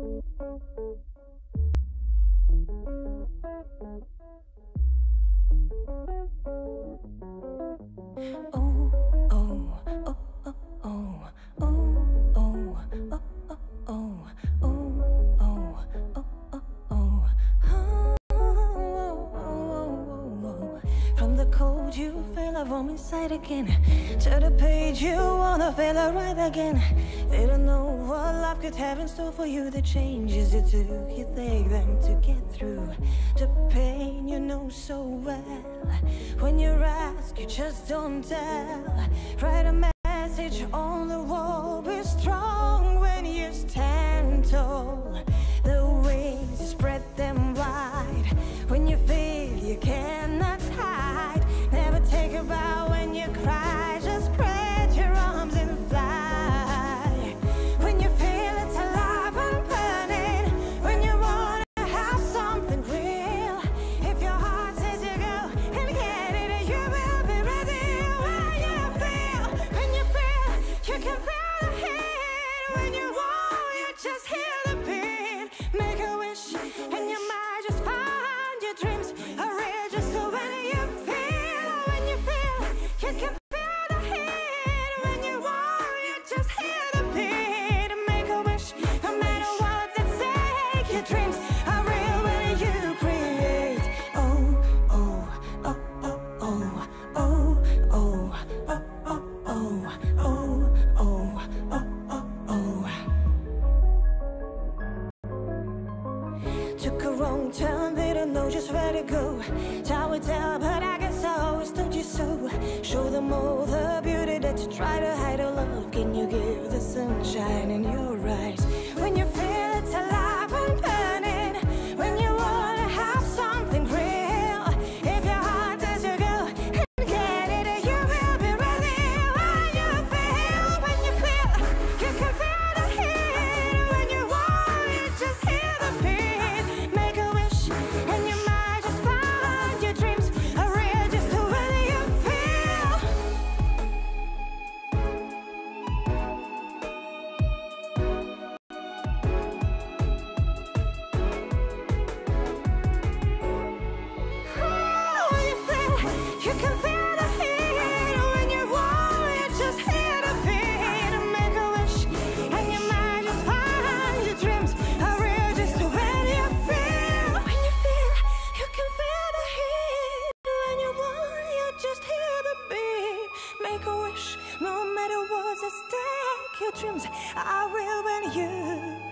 You feel it from inside again. To the page you wanna feel it right again. They don't know what life could have in store for you. The changes you took, you take them to get through the pain you know so well. When you're asked, you just don't tell. Write a message on the wall. Be strong when you stand tall. The wings, you spread them wide. When you feel you cannot hide. Never take a bow when you cry. Just spread your arms and fly. When you feel it's alive and burning. When you wanna have something real. If your heart says you go and get it, you will be ready. When you feel you can feel the heat. When you want, you just hear the beat. Make a wish and you might just find your dreams are real. Just so when you can feel the heat. When you want, you just hear the beat. Make a wish, no matter what's at stake. Your dreams are real when you create. Oh, oh, oh, oh, oh, oh, oh, oh, oh, oh, oh, oh, oh, oh. Took a wrong turn, didn't know just where to go. Time will tell, but I guess I always told you so. Show them all the beauty that you try to hide. Oh love, can you give the sunshine in your eyes? When you feel it's alive and burning. When you wanna have something real. If your heart says you go and get it, you will be ready. When you can feel the heat. When you want, you just hear the beat. Make a wish and you might just find your dreams are real. Just the way you feel. You can feel the heat. When you want, you just hear the beat. Make a wish and you might just find your dreams are real. Just when you feel you can feel the heat. When you want, you just hear the beat. Make a wish, no matter what's at stake. Your dreams are real when you